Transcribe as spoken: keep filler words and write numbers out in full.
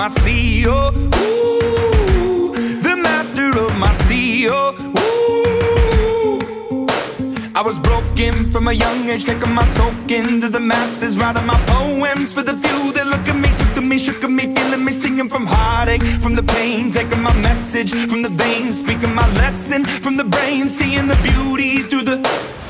my C E O. Ooh, the master of my C E O. Ooh. I was broken from a young age, taking my soak into the masses, writing my poems for the few that look at me, took to me, shook at me, feeling me, singing from heartache, from the pain, taking my message from the veins, speaking my lesson from the brain, seeing the beauty through the